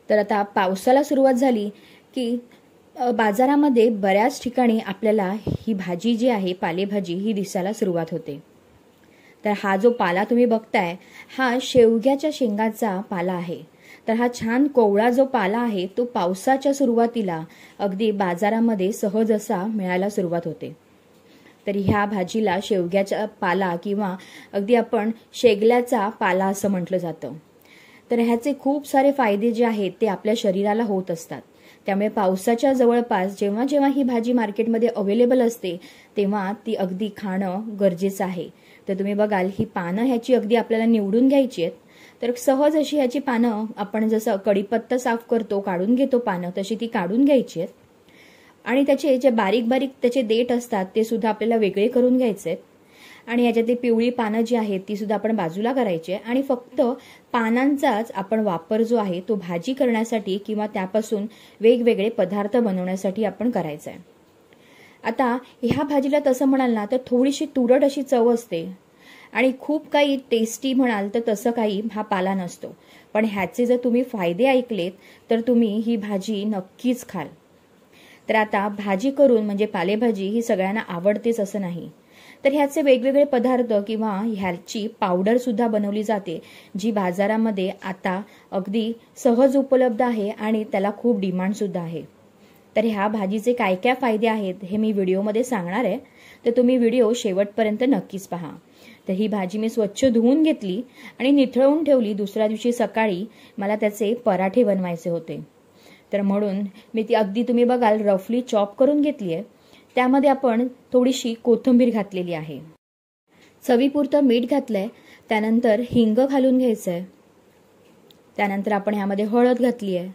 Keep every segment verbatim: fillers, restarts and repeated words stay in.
तर आता पावसाला सुरुवात झाली की बाजारामध्ये बऱ्याच ठिकाणी आपल्याला ही भाजी जी आहे पालेभाजी ही दिसायला सुरुवात होते। तर हा जो पाला तुम्ही बघताय हा शेवग्याच्या शेंगाचा पाला आहे। तर हा छान कोवळा जो पाला आहे तो पावसाच्या सुरुवातीला अगदी बाजारामध्ये सहज असा मिळायला सुरुवात होते। तर ह्या भाजीला शेवग्याचा पाला किंवा अगदी आपण शेगल्याचा पाला असं म्हटलं जातं। तर ह्याचे खूप सारे फायदे जे आहेत ते आपल्या शरीराला होत असतात। त्यामुळे पावसाच्या जवळपास जेव्हा जेव्हा ही भाजी मार्केटमध्ये अवेलेबल असते तेव्हा ती अगदी खाणं गरजेचं आहे। तर तुम्ही बघाल ही पानं ह्याची अगदी आपल्याला निवडून घ्यायची आहेत। तर सहज अशी ह्याची पानं आपण जसं कढीपत्ता साफ करतो काढून घेतो पानं तशी ती काढून घ्यायची आहेत आणि त्याचे जे बारीक बारीक त्याचे देठ असतात ते सुद्धा आपल्याला वेगळे करून घ्यायचे आहेत आणि ह्याच्यातली पिवळी पानं जी आहेत ती सुद्धा आपण बाजूला करायची आहे आणि फक्त पानांचाच आपण वापर जो आहे तो भाजी करण्यासाठी किंवा त्यापासून वेगवेगळे पदार्थ बनवण्यासाठी आपण करायचा आहे। आता ह्या भाजीला तसं म्हणाल ना तर थोडीशी तुरट अशी चव असते आणि खूप काही टेस्टी म्हणाल तर तसं काही हा पाला नसतो। पण ह्याचे जर तुम्ही फायदे ऐकलेत तर तुम्ही ही भाजी नक्कीच खाल। तर आता भाजी करून म्हणजे पालेभाजी ही सगळ्यांना आवडतेच असं नाही। तर ह्याचे वेगवेगळे पदार्थ किंवा ह्याची पावडर सुद्धा बनवली जाते जी बाजारामध्ये आता अगदी सहज उपलब्ध आहे आणि त्याला खूप डिमांड सुद्धा आहे। तर ह्या भाजीचे काय काय फायदे आहेत हे मी व्हिडिओमध्ये सांगणार आहे। तर तुम्ही व्हिडिओ शेवटपर्यंत नक्कीच पहा। तर ही भाजी मी स्वच्छ धुवून घेतली आणि निथळून ठेवली। दुसऱ्या दिवशी सकाळी मला त्याचे पराठे बनवायचे होते। तर म्हणून मी ती अगदी तुम्ही बघाल रफली चॉप करून घेतली आहे। त्यामध्ये आपण थोडीशी कोथिंबीर घातलेली आहे, चवीपुरतं मीठ घातलंय, त्यानंतर हिंग घालून घ्यायचंय, त्यानंतर आपण ह्यामध्ये हळद घातली आहे,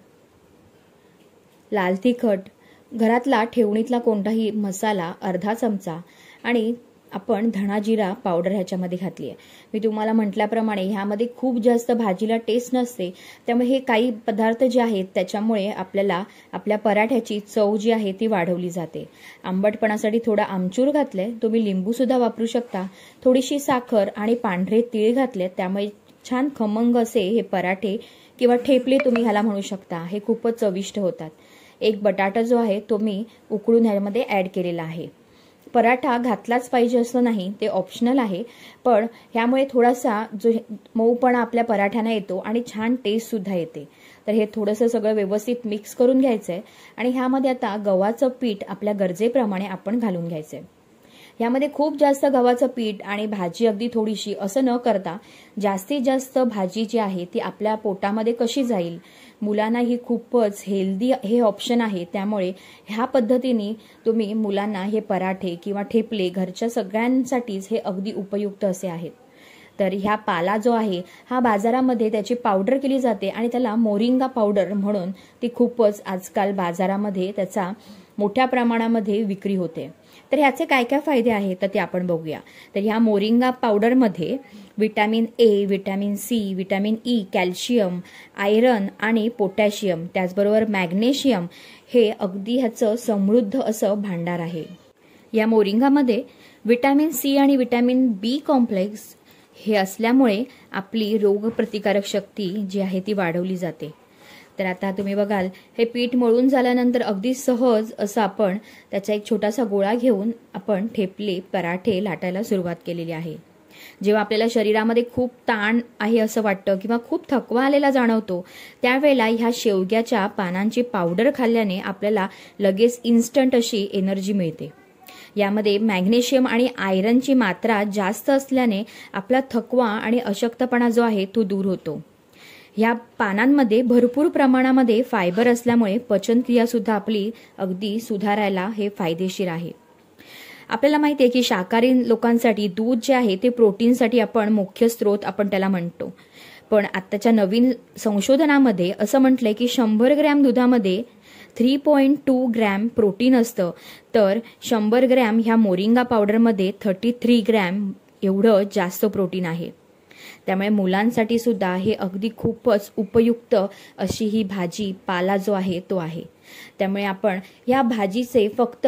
लाल तिखट, घरातला ठेवणीतला कोणताही मसाला अर्धा चमचा आणि आपण धणा जिरा पावडर ह्याच्यामध्ये घातली आहे। मी तुम्हाला म्हटल्याप्रमाणे ह्यामध्ये खूप जास्त भाजीला टेस्ट नसते त्यामुळे हे काही पदार्थ जे आहेत त्याच्यामुळे आपल्याला आपल्या पराठ्याची चव जी आहे ती वाढवली जाते। आंबटपणासाठी थोडा आमचूर घातलाय, तुम्ही लिंबू सुद्धा वापरू शकता, थोडीशी साखर आणि पांढरे तीळ घातले त्यामुळे छान खमंग असे हे पराठे किंवा ठेपले तुम्ही ह्याला म्हणू शकता, हे खूपच चविष्ट होतात। एक बटाटा जो आहे तो मी उकळून ह्यामध्ये ऍड केलेला आहे। पराठा घातलाच पाहिजे असं नाही, ते ऑप्शनल आहे, पण ह्यामुळे थोडासा जो मऊपणा आपल्या पराठ्यांना येतो आणि छान टेस्ट सुद्धा येते। तर हे थोडंसं सगळं व्यवस्थित मिक्स करून घ्यायचंय आणि ह्यामध्ये आता गव्हाचं पीठ आपल्या गरजेप्रमाणे आपण घालून घ्यायचंय। यामध्ये खूप जास्त गव्हाचं पीठ आणि भाजी अगदी थोडीशी असं न करता जास्तीत जास्त भाजी जी आहे ती आपल्या पोटामध्ये कशी जाईल, मुलांना ही खूपच हेल्दी हे ऑप्शन आहे। त्यामुळे ह्या पद्धतीने तुम्ही मुलांना हे पराठे किंवा ठेपले घरच्या सगळ्यांसाठीच हे अगदी उपयुक्त असे आहेत। तर ह्या पाला जो आहे हा बाजारामध्ये त्याची पावडर केली जाते आणि त्याला मोरिंगा पावडर म्हणून ती खूपच आजकाल बाजारामध्ये त्याचा मोठ्या प्रमाणामध्ये विक्री होते। तर ह्याचे काय काय फायदे आहेत तर ते आपण बघूया। तर ह्या मोरिंगा पावडरमध्ये vitamin A, vitamin C, vitamin E, calcium, iron आणि पोटॅशियम त्याचबरोबर मॅग्नेशियम हे अगदी ह्याचं समृद्ध असं भांडार आहे। या मोरिंगामध्ये विटॅमिन सी आणि विटॅमिन बी कॉम्प्लेक्स हे असल्यामुळे आपली रोगप्रतिकारक शक्ती जी आहे ती वाढवली जाते। तर आता तुम्ही बघाल हे पीठ मळून झाल्यानंतर अगदी सहज असं आपण त्याचा एक छोटासा गोळा घेऊन आपण ठेपले पराठे लाटायला सुरुवात केलेली आहे। जेव्हा आपल्याला शरीरामध्ये खूप ताण आहे असं वाटतं किंवा खूप थकवा आलेला जाणवतो त्यावेळेला ह्या शेवग्याच्या पानांची पावडर खाल्ल्याने आपल्याला लगेच इन्स्टंट अशी एनर्जी मिळते। यामध्ये मॅग्नेशियम आणि आयरनची मात्रा जास्त असल्याने आपला थकवा आणि अशक्तपणा जो आहे तो दूर होतो। ह्या पानांमध्ये भरपूर प्रमाणामध्ये फायबर असल्यामुळे पचनक्रिया सुद्धा आपली अगदी सुधारायला हे फायदेशीर आहे। आपल्याला माहिती आहे की शाकाहारी लोकांसाठी दूध जे आहे ते प्रोटीनसाठी आपण मुख्य स्रोत आपण त्याला म्हणतो, पण आताच्या नवीन संशोधनामध्ये असं म्हटलंय की शंभर ग्रॅम दुधामध्ये three point two gram protein असतं, तर शंभर ग्रॅम ह्या मोरिंगा पावडरमध्ये थर्टी थ्री ग्रॅम एवढं जास्त प्रोटीन आहे। त्यामुळे मुलांसाठी सुद्धा हे अगदी खूपच उपयुक्त अशी ही भाजी पाला जो आहे तो आहे। त्यामुळे आपण या भाजीचे फक्त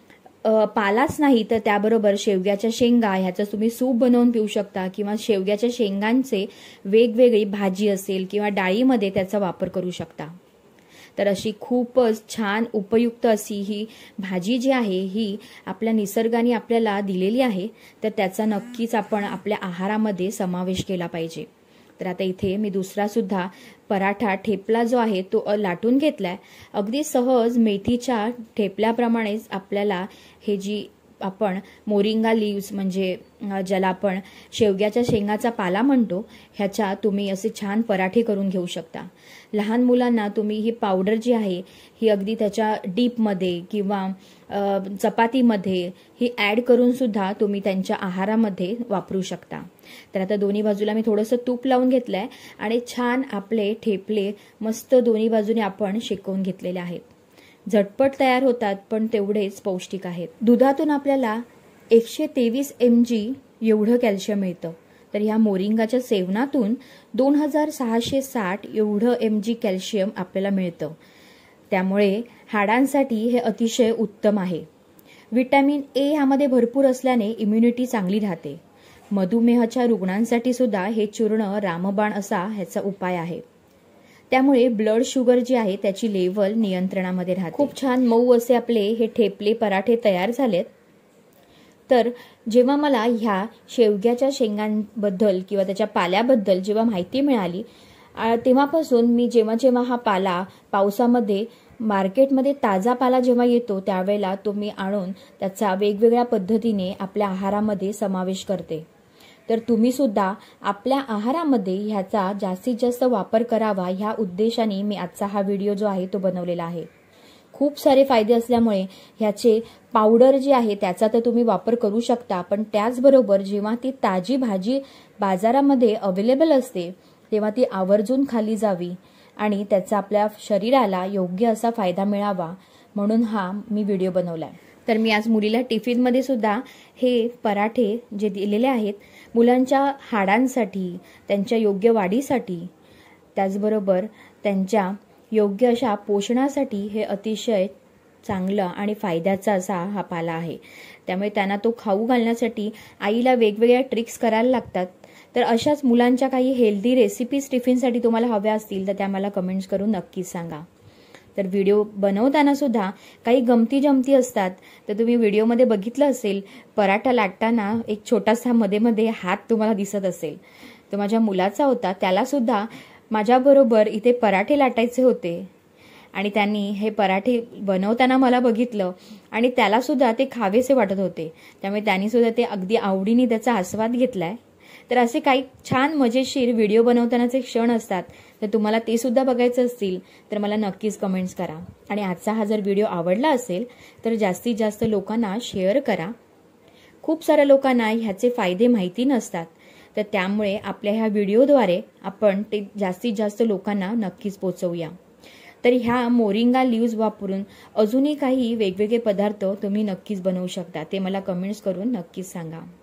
पालाच नाही तर त्याबरोबर शेवग्याच्या शेंगा ह्याचं तुम्ही सूप बनवून पिऊ शकता किंवा शेवग्याच्या शेंगांचे वेगवेगळी भाजी असेल किंवा डाळीमध्ये त्याचा वापर करू शकता। तर अशी खूपच छान उपयुक्त अशी ही भाजी जी आहे ही आपल्या निसर्गाने आपल्याला दिलेली आहे, तर त्याचा नक्कीच आपण आपल्या आहारामध्ये समावेश केला पाहिजे. तर आता इथे मी दुसरा सुद्धा पराठा ठेपला जो आहे तो लाटून घेतलाय. अगदी सहज मेथीच्या ठेपल्याप्रमाणेच आपल्याला हे जी आपण मोरिंगा लीव्स म्हणजे ज्याला आपण शेवग्याच्या शेंगाचा पाला म्हणतो, ह्याच्या तुम्ही असे छान पराठे करून घेऊ शकता. लहान मुलांना तुम्ही ही पावडर जी आहे ही अगदी त्याच्या डीपमध्ये किंवा चपातीमध्ये ही ॲड करून सुद्धा तुम्ही त्यांच्या आहारामध्ये वापरू शकता. तर आता दोन्ही बाजूला मी थोडंसं तूप लावून घेतलंय आणि छान आपले ठेपले मस्त दोन्ही बाजूने आपण शेकवून घेतलेले आहेत. झटपट तयार होतात पण तेवढेच पौष्टिक आहेत. दुधातून आपल्याला एकशे तेवीस एम जी एवढं कॅल्शियम मिळतं, तर ह्या मोरिंगाच्या सेवनातून दोन हजार सहाशे साठ एवढं एम जी कॅल्शियम आपल्याला मिळतं. त्यामुळे हाडांसाठी हे अतिशय उत्तम आहे. विटॅमिन ए ह्यामध्ये भरपूर असल्याने इम्युनिटी चांगली राहते. मधुमेहाच्या रुग्णांसाठी सुद्धा हे चूर्ण रामबाण असा ह्याचा उपाय आहे. त्यामुळे ब्लड शुगर जी आहे त्याची लेवल नियंत्रणामध्ये राहते. खूप छान मऊ असे आपले हे ठेपले पराठे तयार झालेत. तर जेव्हा मला ह्या शेवग्याच्या शेंगांबद्दल किंवा त्याच्या पाल्याबद्दल जेव्हा माहिती मिळाली, तेव्हापासून मी जेव्हा जेव्हा हा पाला पावसामध्ये मार्केटमध्ये ताजा पाला जेव्हा येतो त्यावेळेला तो मी आणून त्याचा वेगवेगळ्या पद्धतीने आपल्या आहारामध्ये समावेश करते. तर तुम्ही सुद्धा आपल्या आहारामध्ये ह्याचा जास्तीत जास्त वापर करावा ह्या उद्देशाने मी आजचा हा व्हिडिओ जो आहे तो बनवलेला आहे. खूप सारे फायदे असल्यामुळे ह्याचे पावडर जी आहे त्याचा तर तुम्ही वापर करू शकता, पण त्याचबरोबर जेव्हा ती ताजी भाजी बाजारामध्ये अवेलेबल असते तेव्हा ती आवर्जून खाल्ली जावी आणि त्याचा आपल्या शरीराला योग्य असा फायदा मिळावा म्हणून हा मी व्हिडिओ बनवलाय. तर मी आज मुलीला टिफिनमध्ये सुद्धा हे पराठे जे दिलेले आहेत मुलांच्या हाडांसाठी, त्यांच्या योग्य वाढीसाठी, त्याचबरोबर त्यांच्या योग्य अशा पोषणासाठी हे अतिशय चांगलं आणि फायद्याचा असा हा पाला आहे. त्यामुळे त्यांना तो खाऊ घालण्यासाठी आईला वेगवेगळ्या ट्रिक्स करायला लागतात. तर अशाच मुलांच्या काही हेल्दी रेसिपीज टिफिनसाठी तुम्हाला हव्या असतील तर त्या मला कमेंट्स करून नक्कीच सांगा. तर व्हिडिओ बनवताना सुद्धा काही गमती जमती असतात. तर तुम्ही व्हिडिओमध्ये बघितलं असेल पराठा लाटताना एक छोटासा मध्ये मध्ये हात तुम्हाला दिसत असेल, तो माझ्या मुलाचा होता. त्याला सुद्धा माझ्याबरोबर इथे पराठे लाटायचे होते आणि त्यांनी हे पराठे बनवताना मला बघितलं आणि त्याला सुद्धा ते खावेसे वाटत होते. त्यामुळे त्यांनी सुद्धा ते अगदी आवडीने त्याचा आस्वाद घेतलाय. तर असे काही छान मजेशीर व्हिडिओ बनवतानाचे क्षण असतात, तर तुम्हाला ते सुद्धा बघायचं असतील तर मला नक्कीच कमेंट्स करा. आणि आजचा हा जर व्हिडिओ आवडला असेल तर जास्तीत जास्त लोकांना शेअर करा. खूप साऱ्या लोकांना ह्याचे फायदे माहिती नसतात, तर त्यामुळे आपल्या ह्या व्हिडिओद्वारे आपण ते जास्तीत जास्त लोकांना नक्कीच पोहोचवूया. तर ह्या मोरिंगा लीव्स वापरून अजूनही काही वेगवेगळे पदार्थ तुम्ही नक्कीच बनवू शकता. ते मला कमेंट्स करून नक्कीच सांगा.